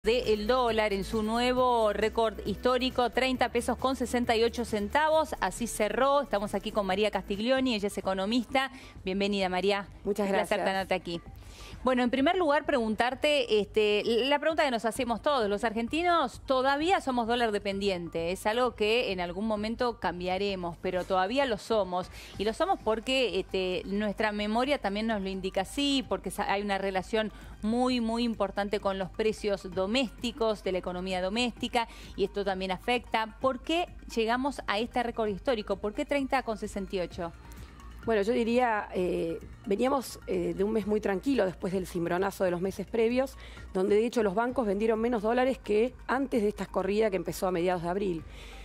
Del dólar en su nuevo récord histórico, 30 pesos con 68 centavos. Así cerró. Estamos aquí con María Castiglioni, ella es economista. Bienvenida, María. Muchas gracias. Un placer tenerte aquí. Bueno, en primer lugar, preguntarte, la pregunta que nos hacemos todos, los argentinos todavía somos dólar dependiente, es algo que en algún momento cambiaremos, pero todavía lo somos, y lo somos porque nuestra memoria también nos lo indica así, porque hay una relación muy importante con los precios domésticos, de la economía doméstica, y esto también afecta. ¿Por qué llegamos a este récord histórico? ¿Por qué 30,68? Bueno, yo diría, veníamos de un mes muy tranquilo después del cimbronazo de los meses previos, donde de hecho los bancos vendieron menos dólares que antes de esta corrida que empezó a mediados de abril.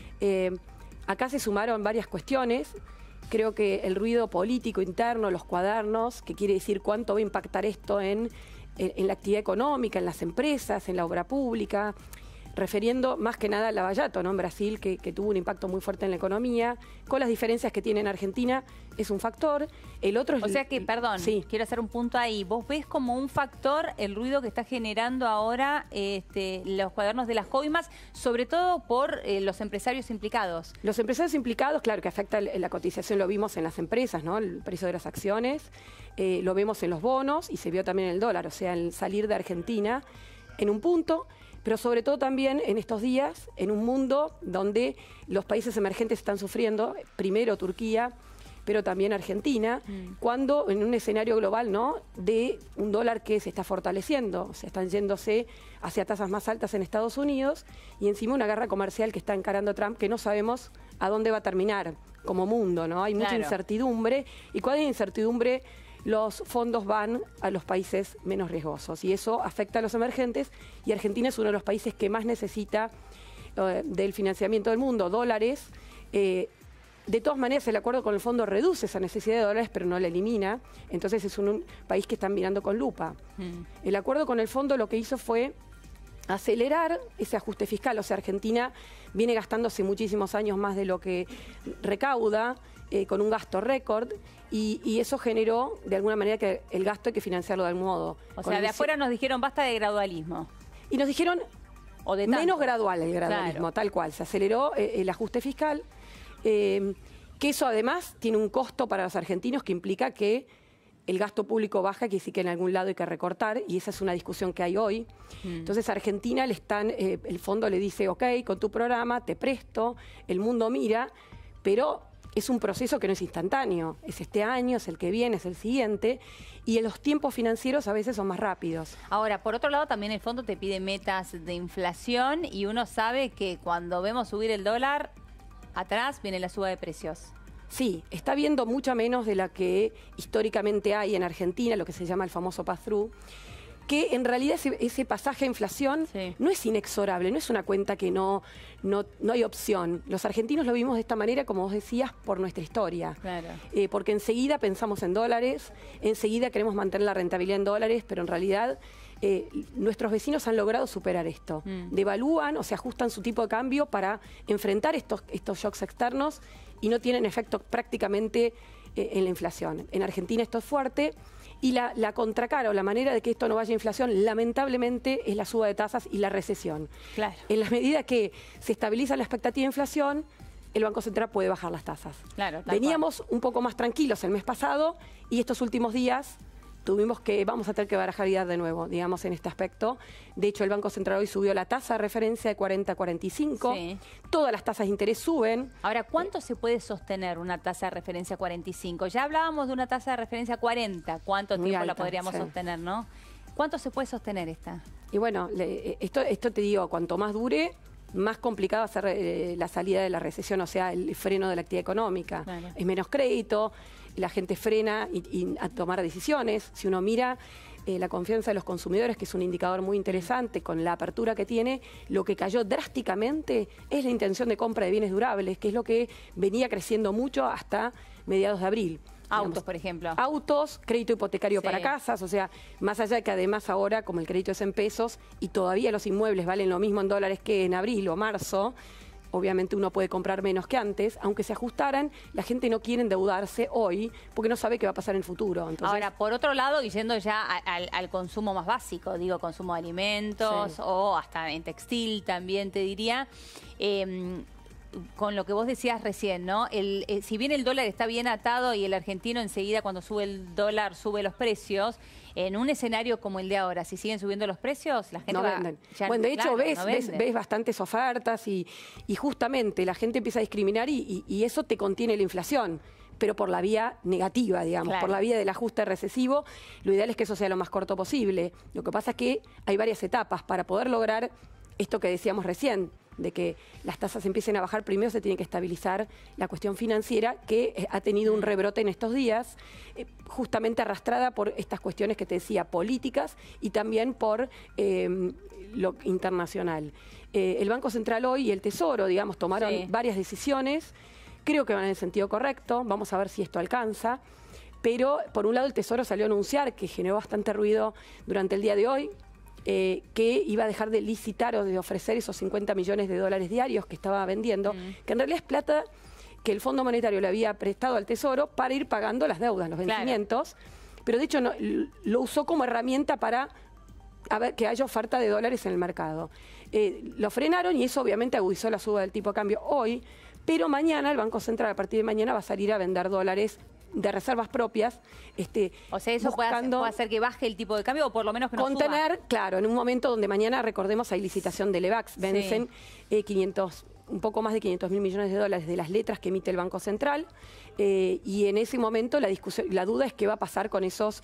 Acá se sumaron varias cuestiones. Creo que el ruido político interno, los cuadernos, que quiere decir cuánto va a impactar esto en la actividad económica, en las empresas, en la obra pública, refiriendo más que nada a Lavallato, ¿no? En Brasil, que tuvo un impacto muy fuerte en la economía, con las diferencias que tiene en Argentina, es un factor. El otro es... O sea que, perdón, sí, quiero hacer un punto ahí. ¿Vos ves como un factor el ruido que está generando ahora los cuadernos de las coimas, sobre todo por los empresarios implicados? Los empresarios implicados, claro, que afecta la cotización, lo vimos en las empresas, ¿no? El precio de las acciones, lo vemos en los bonos y se vio también en el dólar, o sea, el salir de Argentina en un punto, pero sobre todo también en estos días, en un mundo donde los países emergentes están sufriendo, primero Turquía, pero también Argentina, cuando en un escenario global, ¿no?, de un dólar que se está fortaleciendo, o sea, están yéndose hacia tasas más altas en Estados Unidos, y encima una guerra comercial que está encarando Trump, que no sabemos a dónde va a terminar como mundo, ¿no? Hay mucha incertidumbre, y cuando hay incertidumbre, los fondos van a los países menos riesgosos y eso afecta a los emergentes, y Argentina es uno de los países que más necesita del financiamiento del mundo, dólares. De todas maneras, el acuerdo con el fondo reduce esa necesidad de dólares, pero no la elimina, entonces es un país que están mirando con lupa. El acuerdo con el fondo lo que hizo fue acelerar ese ajuste fiscal, o sea, Argentina viene gastándose muchísimos años más de lo que recauda, con un gasto récord, y eso generó de alguna manera que el gasto hay que financiarlo de algún modo. O sea, de afuera nos dijeron basta de gradualismo. Y nos dijeron menos gradual el gradualismo, tal cual. Se aceleró el ajuste fiscal, que eso además tiene un costo para los argentinos que implica que el gasto público baja, que sí que en algún lado hay que recortar, y esa es una discusión que hay hoy. Entonces a Argentina el fondo le dice, ok, con tu programa te presto, el mundo mira, pero es un proceso que no es instantáneo, es este año, es el que viene, es el siguiente, y los tiempos financieros a veces son más rápidos. Ahora, por otro lado, también el fondo te pide metas de inflación, y uno sabe que cuando vemos subir el dólar, atrás viene la suba de precios. Sí, está viendo mucha menos de la que históricamente hay en Argentina, lo que se llama el famoso pass-through, que en realidad ese pasaje a inflación no es inexorable, no es una cuenta que no hay opción. Los argentinos lo vimos de esta manera, como vos decías, por nuestra historia. Claro. Porque enseguida pensamos en dólares, enseguida queremos mantener la rentabilidad en dólares, pero en realidad nuestros vecinos han logrado superar esto. Devalúan o se ajustan su tipo de cambio para enfrentar estos shocks externos y no tienen efecto prácticamente en la inflación. En Argentina esto es fuerte. Y la contracara o la manera de que esto no vaya a inflación, lamentablemente, es la suba de tasas y la recesión. Claro. En la medida que se estabiliza la expectativa de inflación, el Banco Central puede bajar las tasas. Claro, veníamos un poco más tranquilos el mes pasado, y estos últimos días vamos a tener que barajar de nuevo, digamos, en este aspecto. De hecho, el Banco Central hoy subió la tasa de referencia de 40 a 45. Sí. Todas las tasas de interés suben. Ahora, ¿cuánto se puede sostener una tasa de referencia 45? Ya hablábamos de una tasa de referencia 40. ¿Cuánto tiempo la podríamos sostener, no? ¿Cuánto se puede sostener esta? Y bueno, esto te digo, cuanto más dure, más complicado va a ser la salida de la recesión, o sea, el freno de la actividad económica. Claro. Es menos crédito, la gente frena a tomar decisiones. Si uno mira la confianza de los consumidores, que es un indicador muy interesante, con la apertura que tiene, lo que cayó drásticamente es la intención de compra de bienes durables, que es lo que venía creciendo mucho hasta mediados de abril. Autos, digamos, por ejemplo. Autos, crédito hipotecario para casas, o sea, más allá de que además ahora, como el crédito es en pesos, y todavía los inmuebles valen lo mismo en dólares que en abril o marzo, obviamente uno puede comprar menos que antes, aunque se ajustaran, la gente no quiere endeudarse hoy porque no sabe qué va a pasar en el futuro. Entonces, ahora, por otro lado, y yendo ya al consumo más básico, digo, consumo de alimentos o hasta en textil también te diría, con lo que vos decías recién, ¿no? Si bien el dólar está bien atado y el argentino enseguida cuando sube el dólar sube los precios, en un escenario como el de ahora, si siguen subiendo los precios, la gente no venden. Bueno, de hecho, ves bastantes ofertas y justamente la gente empieza a discriminar y eso te contiene la inflación, pero por la vía negativa, digamos, por la vía del ajuste recesivo. Lo ideal es que eso sea lo más corto posible. Lo que pasa es que hay varias etapas para poder lograr esto que decíamos recién, de que las tasas empiecen a bajar. Primero se tiene que estabilizar la cuestión financiera, que ha tenido un rebrote en estos días, justamente arrastrada por estas cuestiones que te decía, políticas y también por lo internacional. El Banco Central hoy y el Tesoro, digamos, tomaron varias decisiones, creo que van en el sentido correcto, vamos a ver si esto alcanza. Pero, por un lado, el Tesoro salió a anunciar, que generó bastante ruido durante el día de hoy, que iba a dejar de licitar o de ofrecer esos 50 millones de dólares diarios que estaba vendiendo, que en realidad es plata que el Fondo Monetario le había prestado al Tesoro para ir pagando las deudas, los vencimientos, pero de hecho no, lo usó como herramienta para que haya oferta de dólares en el mercado. Lo frenaron y eso obviamente agudizó la suba del tipo de cambio hoy, pero mañana el Banco Central, a partir de mañana, va a salir a vender dólares de reservas propias. O sea, eso puede hacer que baje el tipo de cambio o por lo menos que no contener, suba. Claro, en un momento donde mañana, recordemos, hay licitación de Levax, vencen un poco más de 500.000 millones de dólares de las letras que emite el Banco Central, y en ese momento la duda es qué va a pasar con esos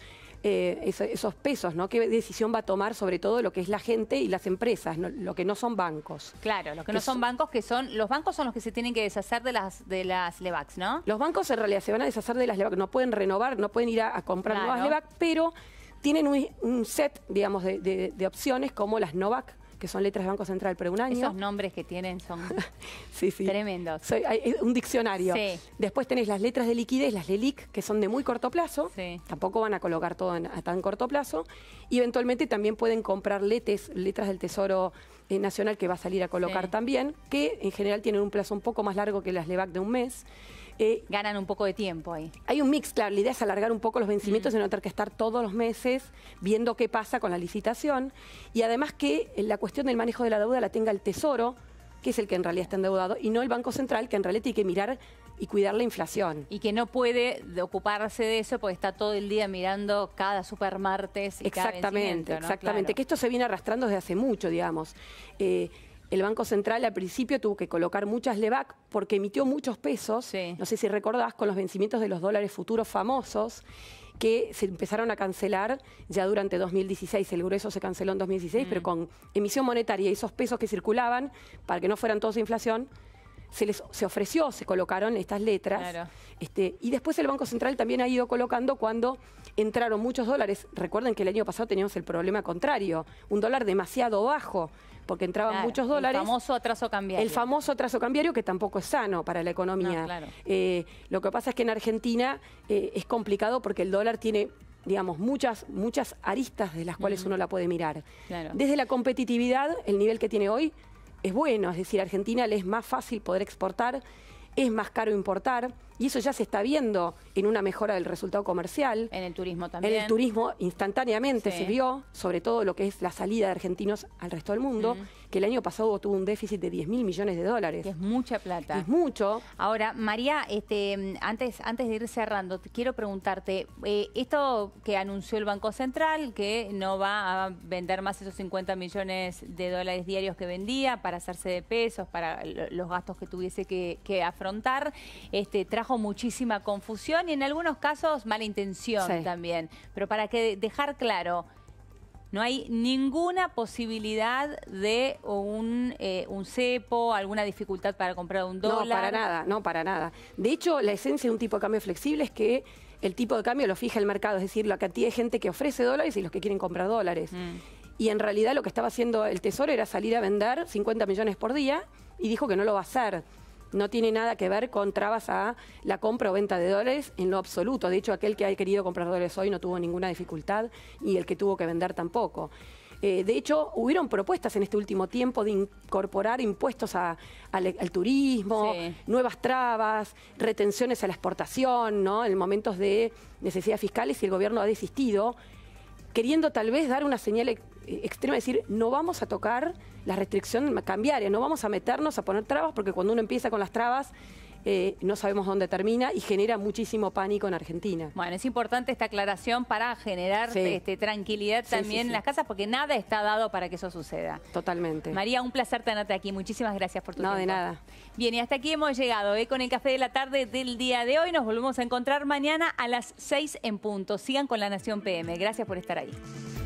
pesos, ¿no? ¿Qué decisión va a tomar sobre todo lo que es la gente y las empresas, ¿no? Lo que no son bancos? Claro, los que no son bancos, los bancos son los que se tienen que deshacer de las Levax, ¿no? Los bancos en realidad se van a deshacer de las Levax, no pueden renovar, no pueden ir a comprar nuevas Levax, pero tienen un set, digamos, de opciones como las Novac, que son letras de Banco Central, pero un año. Esos nombres que tienen son tremendos. Hay un diccionario. Después tenés las letras de liquidez, las LELIQ, que son de muy corto plazo. Tampoco van a colocar todo a tan corto plazo. Y eventualmente también pueden comprar letras del Tesoro Nacional, que va a salir a colocar también, que en general tienen un plazo un poco más largo que las LEVAC de un mes. Ganan un poco de tiempo ahí. Hay un mix, claro, la idea es alargar un poco los vencimientos y no tener que estar todos los meses viendo qué pasa con la licitación. Y además que la cuestión del manejo de la deuda la tenga el Tesoro, que es el que en realidad está endeudado, y no el Banco Central, que en realidad tiene que mirar y cuidar la inflación. Y que no puede ocuparse de eso porque está todo el día mirando cada supermartes y cada vencimiento, ¿no? Exactamente, claro. Que esto se viene arrastrando desde hace mucho, digamos. El Banco Central al principio tuvo que colocar muchas Levac porque emitió muchos pesos, no sé si recordás, con los vencimientos de los dólares futuros famosos, que se empezaron a cancelar ya durante 2016. El grueso se canceló en 2016, pero con emisión monetaria y esos pesos que circulaban, para que no fueran todos inflación, se ofreció, se colocaron estas letras. Y después el Banco Central también ha ido colocando cuando entraron muchos dólares. Recuerden que el año pasado teníamos el problema contrario, un dólar demasiado bajo, porque entraban muchos dólares. El famoso atraso cambiario. El famoso atraso cambiario, que tampoco es sano para la economía. Lo que pasa es que en Argentina es complicado porque el dólar tiene, digamos, muchas aristas de las cuales uno la puede mirar. Desde la competitividad, el nivel que tiene hoy es bueno, es decir, a Argentina le es más fácil poder exportar, es más caro importar, y eso ya se está viendo en una mejora del resultado comercial. En el turismo también. En el turismo instantáneamente se vio, sobre todo lo que es la salida de argentinos al resto del mundo, que el año pasado tuvo un déficit de 10.000 millones de dólares. Que es mucha plata. Es mucho. Ahora, María, antes de ir cerrando, quiero preguntarte, esto que anunció el Banco Central, que no va a vender más esos 50 millones de dólares diarios que vendía para hacerse de pesos, para los gastos que tuviese que afrontar, trajo muchísima confusión y en algunos casos mala intención también. Pero para dejar claro, no hay ninguna posibilidad de un cepo, alguna dificultad para comprar un dólar. No, para nada. De hecho, la esencia de un tipo de cambio flexible es que el tipo de cambio lo fija el mercado, es decir, la cantidad de gente que ofrece dólares y los que quieren comprar dólares. Y en realidad lo que estaba haciendo el Tesoro era salir a vender 50 millones por día y dijo que no lo va a hacer. No tiene nada que ver con trabas a la compra o venta de dólares en lo absoluto. De hecho, aquel que ha querido comprar dólares hoy no tuvo ninguna dificultad y el que tuvo que vender tampoco. De hecho, hubieron propuestas en este último tiempo de incorporar impuestos al turismo, nuevas trabas, retenciones a la exportación, ¿no? En momentos de necesidades fiscales, y el gobierno ha desistido, queriendo tal vez dar una señal extrema, decir, no vamos a tocar la restricción cambiaria, no vamos a meternos a poner trabas, porque cuando uno empieza con las trabas, no sabemos dónde termina y genera muchísimo pánico en Argentina. Bueno, es importante esta aclaración para generar tranquilidad también en las casas, porque nada está dado para que eso suceda. Totalmente. María, un placer tenerte aquí. Muchísimas gracias por tu tiempo. No, de nada. Bien, y hasta aquí hemos llegado con el Café de la Tarde del día de hoy. Nos volvemos a encontrar mañana a las 6 en punto. Sigan con La Nación PM. Gracias por estar ahí.